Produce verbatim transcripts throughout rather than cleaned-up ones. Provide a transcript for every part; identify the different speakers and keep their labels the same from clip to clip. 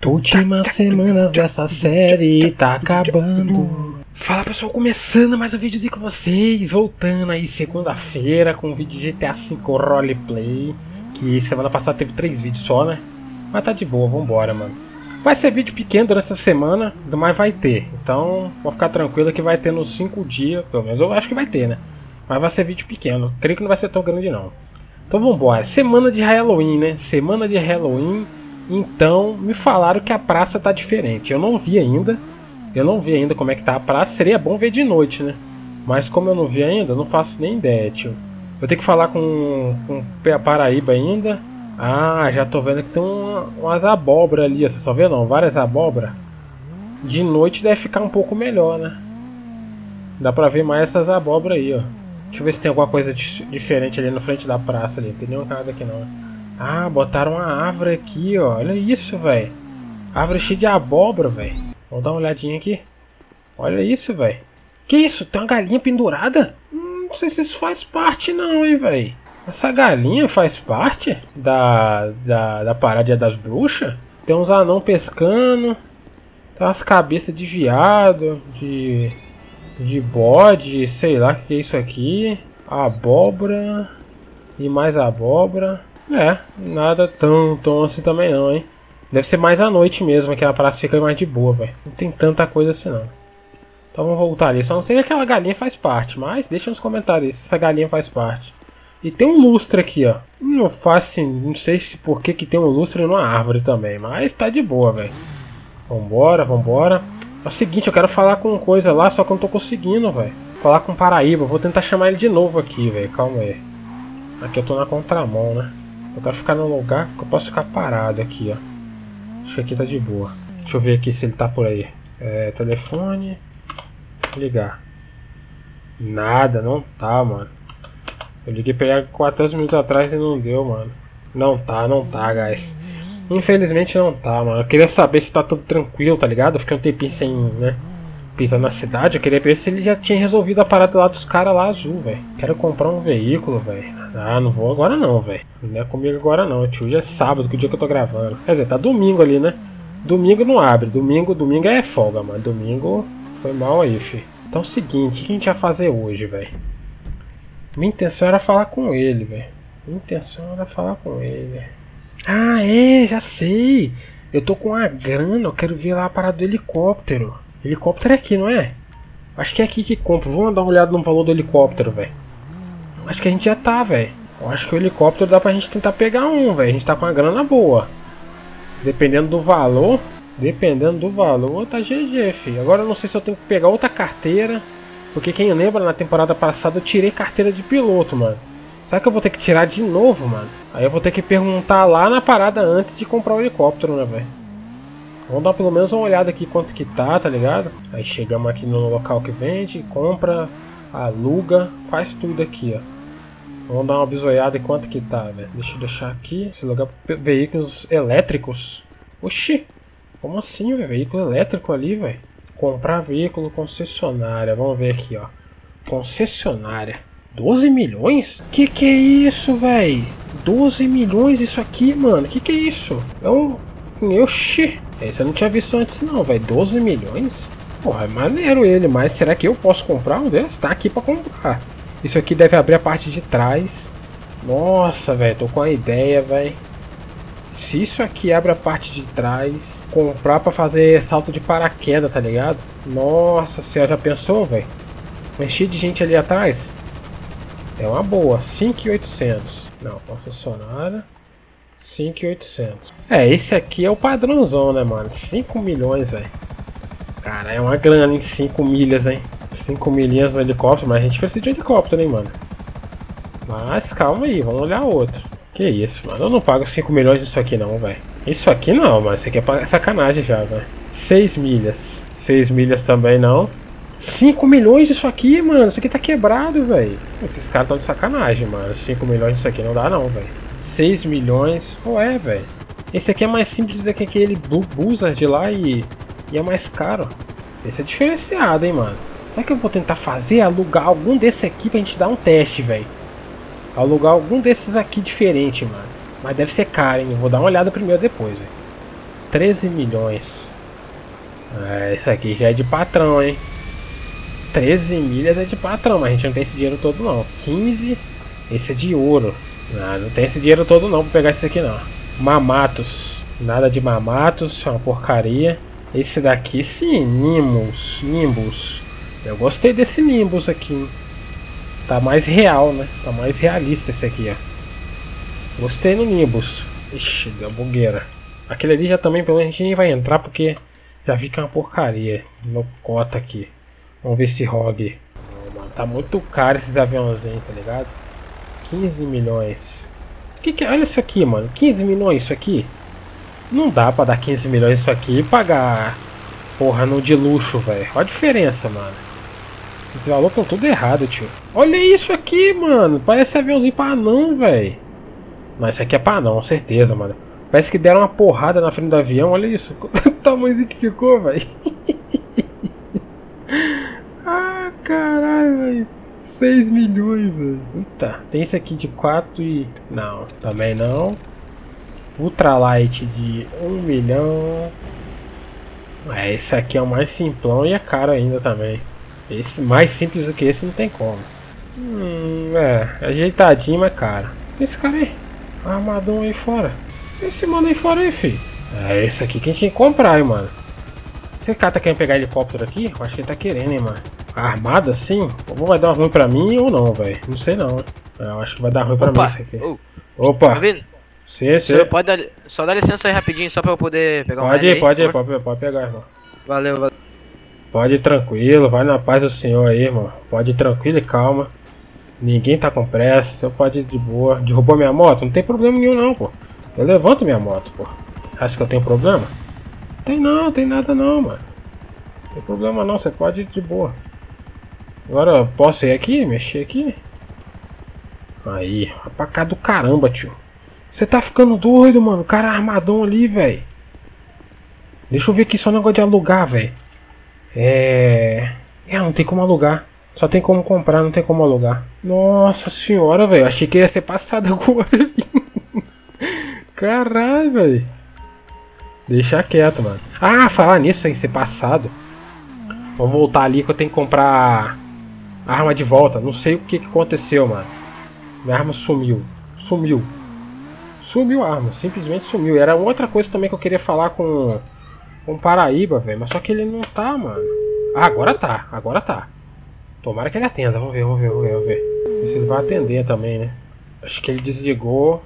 Speaker 1: Últimas semanas dessa série tá acabando. Fala pessoal, começando mais um videozinho com vocês. Voltando aí segunda-feira com um vídeo de G T A cinco Roleplay. Que semana passada teve três vídeos só, né? Mas tá de boa, vambora, mano. Vai ser vídeo pequeno durante essa semana, mas vai ter. Então, vou ficar tranquilo que vai ter nos cinco dias. Pelo menos eu acho que vai ter, né? Mas vai ser vídeo pequeno. Creio que não vai ser tão grande não. Então vambora. Semana de Halloween, né? Semana de Halloween. Então, me falaram que a praça tá diferente. Eu não vi ainda. Eu não vi ainda como é que tá a praça. Seria bom ver de noite, né? Mas como eu não vi ainda, eu não faço nem ideia, tio. Vou ter que falar com, com a Paraíba ainda. Ah, já tô vendo que tem uma, umas abóbora ali. Você só vê não? Várias abóbora. De noite deve ficar um pouco melhor, né? Dá pra ver mais essas abóbora aí, ó. Deixa eu ver se tem alguma coisa diferente ali na frente da praça ali. Não tem nenhuma casa aqui não. Ah, botaram uma árvore aqui, ó. Olha isso, velho. Árvore cheia de abóbora, velho. Vamos dar uma olhadinha aqui. Olha isso, velho. Que isso? Tem uma galinha pendurada? Hum, não sei se isso faz parte não, hein, velho. Essa galinha faz parte da, da, da paradinha das bruxas? Tem uns anão pescando. Tem umas cabeças de viado. De, de bode. Sei lá o que é isso aqui. Abóbora. E mais abóbora. É, nada tão, tão assim também não, hein. Deve ser mais à noite mesmo, que a praça fica mais de boa, velho. Não tem tanta coisa assim não. Então vamos voltar ali. Só não sei que aquela galinha faz parte, mas deixa nos comentários se essa galinha faz parte. E tem um lustre aqui, ó. Não faço, não sei se por que que tem um lustre numa árvore também, mas tá de boa, velho. Vambora, vambora. É o seguinte, eu quero falar com coisa lá, só que eu não tô conseguindo, velho. Falar com Paraíba, vou tentar chamar ele de novo aqui, velho. Calma aí. Aqui eu tô na contramão, né. Eu quero ficar num lugar que eu posso ficar parado aqui, ó. Acho que aqui tá de boa. Deixa eu ver aqui se ele tá por aí. É, telefone. Ligar. Nada, não tá, mano. Eu liguei pra ele quatorze minutos atrás e não deu, mano. Não tá, não tá, guys. Infelizmente não tá, mano. Eu queria saber se tá tudo tranquilo, tá ligado? Eu fiquei um tempinho sem, né, pisar na cidade. Eu queria ver se ele já tinha resolvido a parada lá dos caras lá azul, velho. Quero comprar um veículo, velho. Ah, não vou agora não, velho. Não é comigo agora não, tio. Hoje é sábado, que é o dia que eu tô gravando. Quer dizer, tá domingo ali, né? Domingo não abre. Domingo, domingo é folga, mano. Domingo foi mal aí, fi. Então é o seguinte, o que a gente vai fazer hoje, velho? Minha intenção era falar com ele, velho. Minha intenção era falar com ele. Ah, é, já sei. Eu tô com a grana, eu quero ver lá a parada do helicóptero. Helicóptero é aqui, não é? Acho que é aqui que compro. Vamos dar uma olhada no valor do helicóptero, velho. Acho que a gente já tá, velho. Eu acho que o helicóptero dá pra gente tentar pegar um, velho. A gente tá com uma grana boa. Dependendo do valor. Dependendo do valor, tá G G, filho. Agora eu não sei se eu tenho que pegar outra carteira. Porque quem lembra, na temporada passada eu tirei carteira de piloto, mano. Será que eu vou ter que tirar de novo, mano? Aí eu vou ter que perguntar lá na parada antes de comprar o helicóptero, né, velho? Vamos dar pelo menos uma olhada aqui quanto que tá, tá ligado? Aí chegamos aqui no local que vende, compra, aluga, faz tudo aqui, ó. Vamos dar uma bisoiada em quanto que tá, velho. Deixa eu deixar aqui. Esse lugar para veículos elétricos. Oxi! Como assim, velho? Veículo elétrico ali, velho? Comprar veículo concessionária. Vamos ver aqui, ó. Concessionária. doze milhões? Que que é isso, velho? doze milhões isso aqui, mano. Que que é isso? É um... Oxi! Esse eu não tinha visto antes não, velho. doze milhões? Porra, é maneiro ele. Mas será que eu posso comprar um desses? Tá aqui pra comprar. Isso aqui deve abrir a parte de trás. Nossa, velho, tô com a ideia, velho. Se isso aqui abre a parte de trás, comprar pra fazer salto de paraquedas, tá ligado? Nossa senhora, já pensou, velho? Enchi de gente ali atrás. É uma boa, cinco mil e oitocentos. Não, concessionária. cinco mil e oitocentos. É, esse aqui é o padrãozão, né, mano? cinco milhões, velho. Cara, é uma grana em cinco milhas, hein? cinco milhinhas no helicóptero, mas a gente precisa de helicóptero, hein, mano. Mas calma aí, vamos olhar outro. Que isso, mano. Eu não pago cinco milhões disso aqui não, velho. Isso aqui não, mas isso aqui é sacanagem já, velho. seis milhas. seis milhas também não. cinco milhões disso aqui, mano. Isso aqui tá quebrado, velho. Esses caras estão de sacanagem, mano. cinco milhões disso aqui não dá não, velho. seis milhões. Ué, velho. Esse aqui é mais simples do que aquele Buzzard lá e, e é mais caro. Esse é diferenciado, hein, mano. Será que eu vou tentar fazer, alugar algum desse aqui pra gente dar um teste, velho? Alugar algum desses aqui diferente, mano. Mas deve ser caro, hein? Eu vou dar uma olhada primeiro depois, velho. treze milhões. É, isso aqui já é de patrão, hein? treze milhas é de patrão, mas a gente não tem esse dinheiro todo não. quinze, esse é de ouro. Não, não tem esse dinheiro todo não pra pegar esse aqui não. Mamatos, nada de mamatos, é uma porcaria. Esse daqui sim, Nimbus, Nimbus. Eu gostei desse Nimbus aqui, hein? Tá mais real, né? Tá mais realista esse aqui, ó. Gostei no Nimbus. Ixi, deu bugueira. Aquele ali já também, pelo menos a gente nem vai entrar porque já fica uma porcaria. No cota aqui. Vamos ver se rogue. Oh, mano, tá muito caro esses aviãozinhos, tá ligado? quinze milhões. Que que é? Olha isso aqui, mano. quinze milhões isso aqui. Não dá pra dar quinze milhões isso aqui e pagar, porra, no de luxo, velho. Olha a diferença, mano. Esses valores estão tudo errado, tio. Olha isso aqui, mano. Parece aviãozinho pra anão, velho. Não, isso aqui é pra anão, certeza, mano. Parece que deram uma porrada na frente do avião. Olha isso. O tamanhozinho que ficou, velho. Ah, caralho, velho. seis milhões, velho. Eita, tem esse aqui de quatro e... Não, também não. Ultralight de um milhão. É, esse aqui é o mais simplão e é caro ainda também. Esse mais simples do que esse não tem como. Hum, é, ajeitadinho, mas caro. Esse cara aí, armadão aí fora. Esse mano aí fora aí, filho. É esse aqui que a gente tem que comprar, hein, mano. Esse cara tá querendo pegar helicóptero aqui? Eu acho que ele tá querendo, hein, mano. Armado assim? Ou vai dar ruim pra mim ou não, velho. Não sei não. Eu acho que vai dar ruim pra
Speaker 2: Opa.
Speaker 1: mim isso aqui.
Speaker 2: Oh.
Speaker 1: Opa!
Speaker 2: Tá vendo?
Speaker 1: Sim, sim.
Speaker 2: Você pode dar, só dá licença aí rapidinho, só pra eu poder pegar um
Speaker 1: Pode
Speaker 2: remédio
Speaker 1: ir,
Speaker 2: aí,
Speaker 1: pode ir,
Speaker 2: por favor.
Speaker 1: pode, pode pegar, irmão.
Speaker 2: Valeu, valeu.
Speaker 1: Pode ir tranquilo, vai na paz do Senhor aí, irmão. Pode ir tranquilo e calma. Ninguém tá com pressa, você pode ir de boa. Derrubou minha moto? Não tem problema nenhum não, pô. Eu levanto minha moto, pô. Acha que eu tenho problema? Tem não, tem nada não, mano. Não tem problema não, você pode ir de boa. Agora eu posso ir aqui, mexer aqui? Aí, pra cá do caramba, tio. Você tá ficando doido, mano. O cara é armadão ali, velho. Deixa eu ver aqui só o negócio de alugar, velho. É... É, não tem como alugar. Só tem como comprar, não tem como alugar. Nossa senhora, velho. Achei que ia ser passado agora. Caralho, velho. Deixa quieto, mano. Ah, falar nisso aí, ser passado. Vamos voltar ali que eu tenho que comprar a arma de volta. Não sei o que, que aconteceu, mano. Minha arma sumiu. Sumiu. Sumiu a arma. Simplesmente sumiu. Era outra coisa também que eu queria falar com... Com Paraíba, velho. Mas só que ele não tá, mano. Ah, agora tá. Agora tá. Tomara que ele atenda. Vamos ver, vamos ver, vamos ver. Vamos ver se ele vai atender também, né? Acho que ele desligou.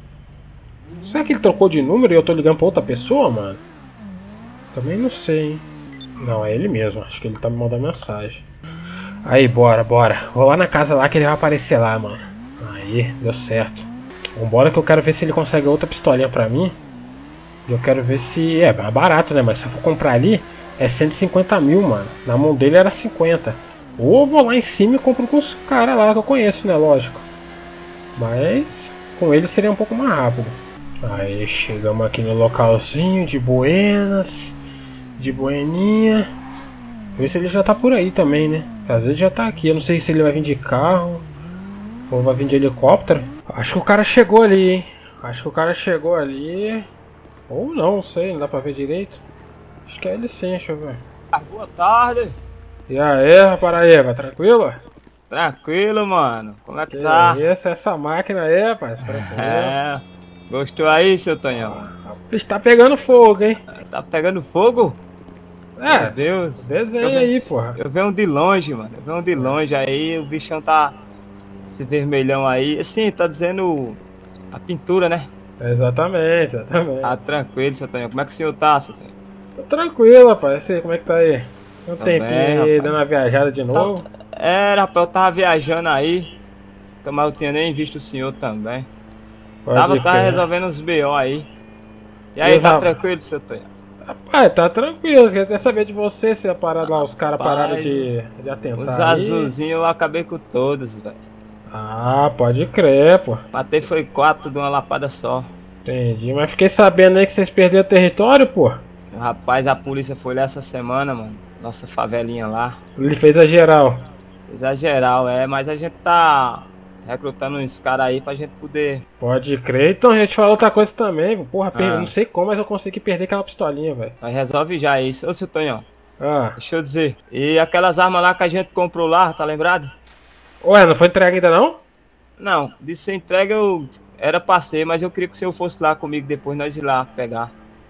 Speaker 1: Será que ele trocou de número e eu tô ligando pra outra pessoa, mano? Também não sei, hein? Não, é ele mesmo. Acho que ele tá me mandando mensagem. Aí, bora, bora. Vou lá na casa lá que ele vai aparecer lá, mano. Aí, deu certo. Vambora que eu quero ver se ele consegue outra pistolinha pra mim. E eu quero ver se... É, é barato, né? Mas se eu for comprar ali, é cento e cinquenta mil, mano. Na mão dele era cinquenta. Ou eu vou lá em cima e compro com os caras lá que eu conheço, né? Lógico. Mas com ele seria um pouco mais rápido. Aí chegamos aqui no localzinho de buenas. De bueninha. Ver se ele já tá por aí também, né? Às vezes já tá aqui. Eu não sei se ele vai vir de carro ou vai vir de helicóptero. Acho que o cara chegou ali, hein? Acho que o cara chegou ali. Ou não, não sei, não dá pra ver direito. Acho que é ele sim, deixa eu ver.
Speaker 3: Boa tarde.
Speaker 1: E aí, Paraíba, tranquilo?
Speaker 3: Tranquilo, mano. Como é que,
Speaker 1: Que
Speaker 3: tá?
Speaker 1: isso, essa máquina aí, rapaz, tranquilo.
Speaker 3: É. Gostou aí, seu Tonhão?
Speaker 1: O bicho tá pegando fogo, hein?
Speaker 3: Tá pegando fogo? Meu
Speaker 1: É,
Speaker 3: Deus.
Speaker 1: desenha
Speaker 3: Eu
Speaker 1: aí, porra.
Speaker 3: Eu venho de longe, mano. Eu venho de longe aí, o bichão tá... Esse vermelhão aí. Assim, tá dizendo a pintura, né?
Speaker 1: Exatamente, exatamente.
Speaker 3: Tá tranquilo, seu Tonhão. Como é que o senhor tá, seu Tonhão?
Speaker 1: Tô tranquilo, rapaz. E aí, como é que tá aí? Um
Speaker 3: Tá
Speaker 1: tempinho
Speaker 3: bem,
Speaker 1: aí,
Speaker 3: rapaz.
Speaker 1: dando uma viajada de novo.
Speaker 3: Era, rapaz, eu tava viajando aí. Mas eu tinha nem visto o senhor também.
Speaker 1: Pode
Speaker 3: Tava,
Speaker 1: ir,
Speaker 3: tava
Speaker 1: cara.
Speaker 3: resolvendo uns B O aí. E aí,
Speaker 1: Deus,
Speaker 3: tá
Speaker 1: rapaz.
Speaker 3: tranquilo, seu Tonhão?
Speaker 1: Rapaz, tá tranquilo. Queria até saber de você se a parada lá, os caras
Speaker 3: Rapaz,
Speaker 1: pararam de, de
Speaker 3: Os
Speaker 1: atentar aí.
Speaker 3: azulzinhos eu acabei com todos, velho.
Speaker 1: Ah, pode crer, pô.
Speaker 3: Matei foi quatro de uma lapada só.
Speaker 1: Entendi, mas fiquei sabendo aí que vocês perderam território, pô.
Speaker 3: Rapaz, a polícia foi lá essa semana, mano. Nossa favelinha lá.
Speaker 1: Ele fez a geral.
Speaker 3: Exageral, é, mas a gente tá recrutando uns caras aí pra gente poder...
Speaker 1: Pode crer. Então, a gente falou outra coisa também. Porra, per...
Speaker 3: Ah.
Speaker 1: não sei como, mas eu consegui perder aquela pistolinha, velho.
Speaker 3: Nós resolve já isso. Ô, seu Tonhão,
Speaker 1: Ah.
Speaker 3: deixa eu dizer. E aquelas armas lá que a gente comprou lá, tá lembrado?
Speaker 1: Ué, não foi entregue ainda não?
Speaker 3: Não, de ser entrega eu... Era pra ser, mas eu queria que o senhor fosse lá comigo depois, nós ir lá pegar.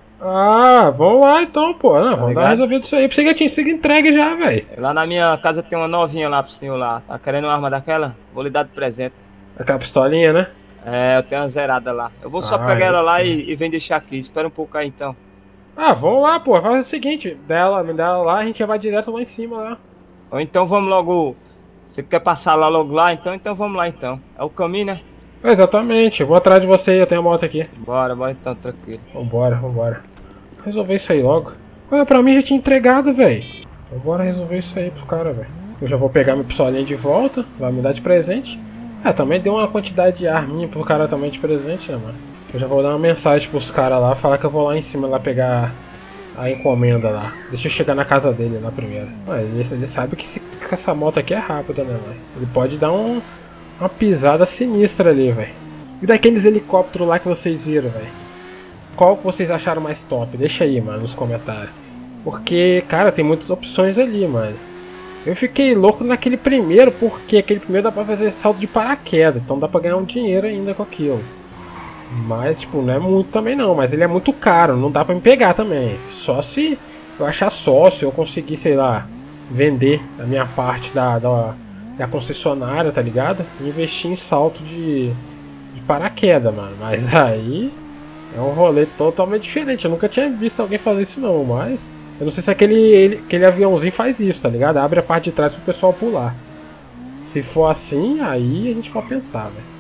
Speaker 1: Ah, vamos lá então, pô. Não, vamos dar
Speaker 3: ligado?
Speaker 1: resolvido isso aí. Pensei que tinha sido entregue já, velho.
Speaker 3: Lá na minha casa tem uma novinha lá pro senhor lá. Tá querendo uma arma daquela? Vou lhe dar de presente.
Speaker 1: Aquela pistolinha, né?
Speaker 3: É, eu tenho uma zerada lá. Eu vou só
Speaker 1: Ah,
Speaker 3: pegar ela
Speaker 1: aí
Speaker 3: lá
Speaker 1: sim.
Speaker 3: e, e vem deixar aqui. Espera um pouco aí então.
Speaker 1: Ah, vamos lá, pô. Faz o seguinte, dela, me dá ela lá, a gente já vai direto lá em cima lá.
Speaker 3: Ou então vamos logo. Você quer passar lá logo lá? Então, então vamos lá então. É o caminho, né?
Speaker 1: Exatamente, eu vou atrás de você aí, eu tenho a moto aqui.
Speaker 3: Bora, bora então, tranquilo.
Speaker 1: Vambora, vambora. Resolver isso aí logo. Ué, pra mim já tinha entregado, velho. Vambora resolver isso aí pro cara, velho. Eu já vou pegar minha pistolinha de volta, vai me dar de presente. É, também deu uma quantidade de arminha pro cara também de presente, né, mano? Eu já vou dar uma mensagem pros caras lá, falar que eu vou lá em cima lá pegar a encomenda lá. Deixa eu chegar na casa dele lá primeiro. Ué, ele, ele sabe que, esse, que essa moto aqui é rápida, né, velho? Ele pode dar um, uma pisada sinistra ali, velho. E daqueles helicópteros lá que vocês viram, velho? Qual que vocês acharam mais top? Deixa aí, mano, nos comentários. Porque, cara, tem muitas opções ali, mano. Eu fiquei louco naquele primeiro, porque aquele primeiro dá pra fazer salto de paraquedas. Então dá pra ganhar um dinheiro ainda com aquilo. Mas, tipo, não é muito também não. Mas ele é muito caro, não dá pra me pegar também. Só se eu achar sócio, eu conseguir, sei lá, vender a minha parte da, da, da concessionária, tá ligado? E investir em salto de, de paraquedas, mano. Mas aí... é um rolê totalmente diferente. Eu nunca tinha visto alguém fazer isso não, mas... eu não sei se aquele, ele, aquele aviãozinho faz isso, tá ligado? Abre a parte de trás pro pessoal pular. Se for assim, aí a gente pode pensar, velho.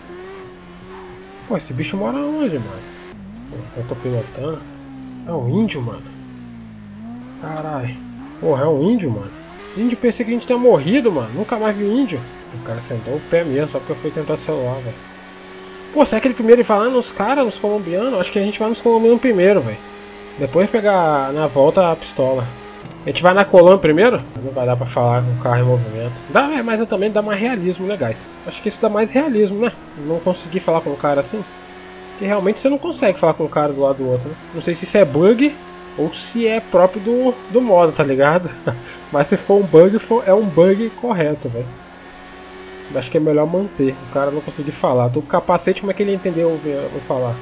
Speaker 1: Pô, esse bicho mora onde, mano? Pô, eu tô pilotando. É um índio, mano. Caralho. Porra, é um índio, mano. Índio, pensei que a gente tinha morrido, mano. Nunca mais vi índio. O cara sentou o pé mesmo, só porque eu fui tentar celular, velho. Pô, será que ele primeiro vai lá nos caras, nos colombianos? Acho que a gente vai nos colombianos primeiro, velho. Depois pegar na volta a pistola. A gente vai na Colômbia primeiro? Não vai dar pra falar com o carro em movimento. Dá, mas também dá mais realismo, né, guys? Acho que isso dá mais realismo, né? Não conseguir falar com o cara assim. Porque realmente você não consegue falar com o cara do lado do outro, né? Não sei se isso é bug ou se é próprio do, do modo, tá ligado? Mas se for um bug, for, é um bug correto, velho. Acho que é melhor manter. O cara não conseguir falar. Tô com capacete, como é que ele entendeu eu falar?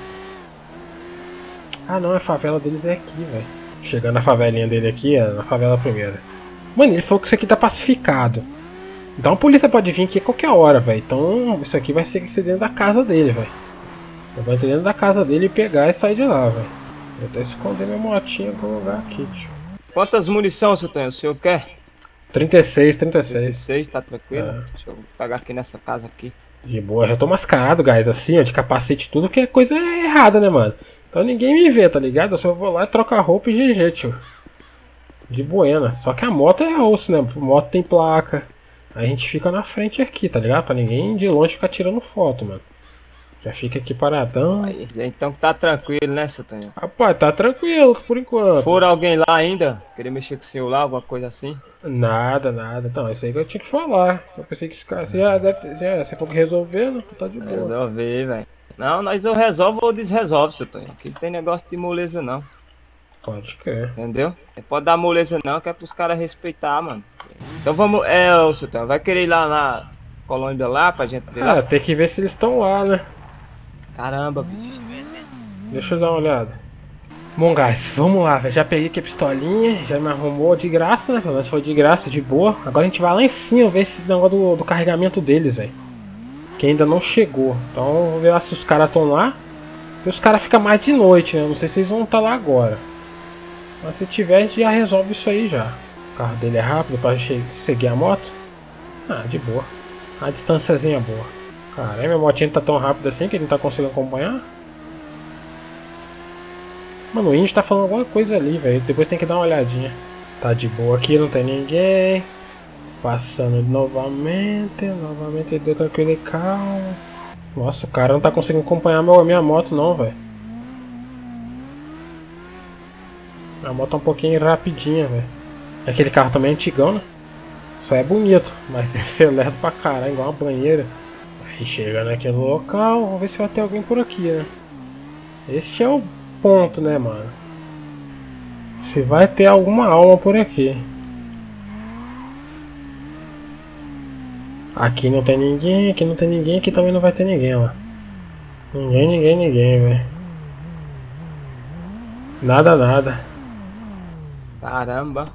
Speaker 1: Ah não, a favela deles é aqui, velho. Chegando na favelinha dele aqui, é na favela primeira. Mano, ele falou que isso aqui tá pacificado. Então a polícia pode vir aqui a qualquer hora, velho. Então isso aqui vai ser dentro da casa dele, velho. Vai dentro da casa dele e pegar e sair de lá, velho. Vou até esconder minha motinha em algum lugar aqui, tio.
Speaker 3: Quantas munições você tem? O senhor quer?
Speaker 1: trinta e seis, trinta e seis.
Speaker 3: trinta e seis, tá tranquilo?
Speaker 1: É.
Speaker 3: Deixa eu pegar aqui nessa casa aqui.
Speaker 1: De boa, já tô mascarado, guys, assim, ó, de capacete e tudo, que é coisa errada, né, mano? Então ninguém me vê, tá ligado? Eu só vou lá e troco a roupa e G G, tio. De buena. Só que a moto é osso, né? A moto tem placa. Aí a gente fica na frente aqui, tá ligado? Pra ninguém de longe ficar tirando foto, mano. Já fica aqui paradão.
Speaker 3: Aí, então tá tranquilo, né, seu Tonhão?
Speaker 1: Rapaz, tá tranquilo por enquanto.
Speaker 3: For alguém lá ainda? Querer mexer com o senhor lá, alguma coisa assim?
Speaker 1: Nada, nada. Então, isso aí que eu tinha que falar. Eu pensei que esse cara. Você já deve ter. Já, você for que resolver, né? Tá de boa.
Speaker 3: Resolver, velho. Não, nós ou resolve ou desresolve, seu Tonhão. Aqui não tem negócio de moleza, não.
Speaker 1: Pode crer.
Speaker 3: Entendeu? Não pode dar moleza, não, que é pros caras respeitar, mano. Então vamos. É, ô, seu Tonhão, vai querer ir lá na Colômbia lá pra gente ver
Speaker 1: Ah,
Speaker 3: lá?
Speaker 1: tem que ver se eles estão lá, né?
Speaker 3: Caramba, bicho.
Speaker 1: Deixa eu dar uma olhada. Bom, guys, vamos lá, velho. Já peguei aqui a pistolinha, já me arrumou de graça, né? Pelo menos foi de graça, de boa. Agora a gente vai lá em cima ver esse negócio do, do carregamento deles, velho. Que ainda não chegou. Então vamos ver lá se os caras estão lá. E os caras ficam mais de noite, né? Não sei se eles vão estar lá agora. Mas se tiver, a gente já resolve isso aí já. O carro dele é rápido pra seguir a moto. Ah, de boa. A distânciazinha é boa. Caralho, minha motinha tá tão rápida assim que ele não tá conseguindo acompanhar. Mano, o índio tá falando alguma coisa ali, velho. Depois tem que dar uma olhadinha. Tá de boa aqui, não tem ninguém. Passando novamente. Novamente deu tranquilo e calmo. Nossa, o cara não tá conseguindo acompanhar meu, a minha moto não, velho. A moto é um pouquinho rapidinha, velho. Aquele carro também é antigão, né? Só é bonito, mas deve ser lerdo pra caralho, igual uma banheira. E chegando aqui no local, vamos ver se vai ter alguém por aqui, né? Esse é o ponto, né, mano? Se vai ter alguma alma por aqui. Aqui não tem ninguém, aqui não tem ninguém, aqui também não vai ter ninguém, ó. Ninguém, ninguém, ninguém, velho. Nada, nada.
Speaker 3: Caramba.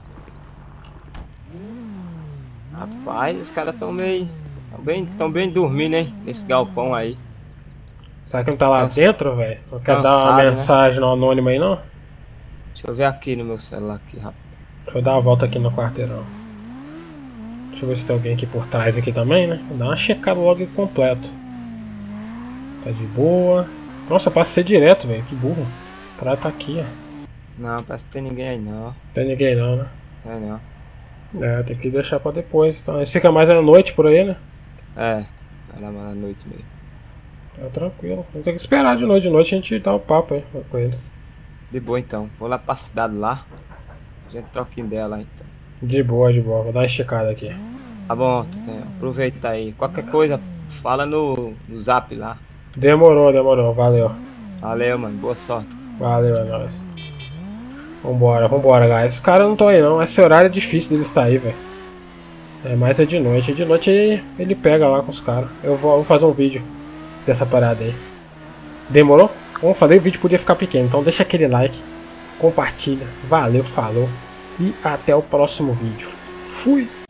Speaker 3: Rapaz, os caras tão meio... Tão bem, tão bem dormindo, hein? Nesse galpão aí.
Speaker 1: Será que não tá lá
Speaker 3: Nossa.
Speaker 1: dentro, velho? Não quer dar uma
Speaker 3: Cansado, né?
Speaker 1: mensagem no anônimo aí, não?
Speaker 3: Deixa eu ver aqui no meu celular aqui, rapaz.
Speaker 1: Deixa eu dar uma volta aqui no quarteirão. Deixa eu ver se tem alguém aqui por trás aqui também, né? Vou dar uma checada logo aqui completo. Tá de boa. Nossa, eu passei direto, velho. Que burro. O cara tá aqui, ó.
Speaker 3: Não, parece que tem ninguém aí não.
Speaker 1: Não tem ninguém não, né?
Speaker 3: É não.
Speaker 1: É, tem que deixar pra depois. Então, esse fica mais à noite por aí, né?
Speaker 3: É, vai lá mais à noite mesmo.
Speaker 1: Tá tranquilo. Tem que esperar de noite. De noite a gente dá o papo aí com eles.
Speaker 3: De boa então. Vou lá pra cidade lá. A gente troca ideia lá então.
Speaker 1: De boa, de boa. Vou dar uma esticada aqui.
Speaker 3: Tá bom, é, aproveita aí. Qualquer coisa, fala no, no zap lá.
Speaker 1: Demorou, demorou. Valeu.
Speaker 3: Valeu, mano. Boa sorte.
Speaker 1: Valeu, é nóis. Vambora, vambora, guys. Os caras não estão aí não. Esse horário é difícil deles estar aí, velho. É, mas é de noite. De noite ele, ele pega lá com os caras. Eu vou, vou fazer um vídeo dessa parada aí. Demorou? Vamos fazer, o vídeo podia ficar pequeno. Então deixa aquele like. Compartilha. Valeu, falou. E até o próximo vídeo. Fui!